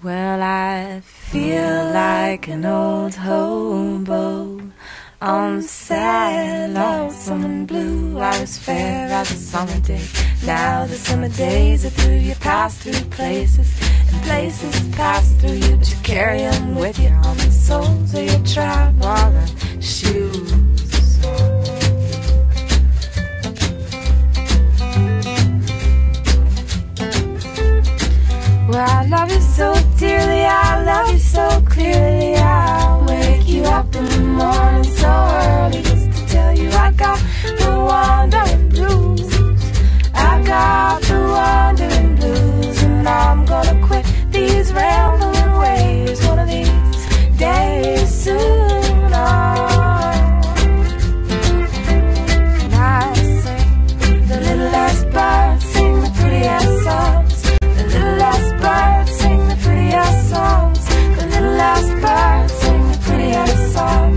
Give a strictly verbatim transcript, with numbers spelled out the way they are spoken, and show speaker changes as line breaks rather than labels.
Well, I feel like an old hobo on the sad, lonesome and blue. I was fair as a summer day. Now the summer days are through. You pass through places, and places pass through you, but you carry them with you on the soles of your traveling shoes. Well, I love you so dearly, I love you so clearly. I'll wake you up in the morning so early just to tell you I got the wandering blues. I got the wandering blues, and I'm gonna quit these rambling ways one of these days soon. Oh. And I sing the little last bird, sing the prettiest songs. The little last bird, sing the prettiest songs. The little last bird, sing the prettiest songs.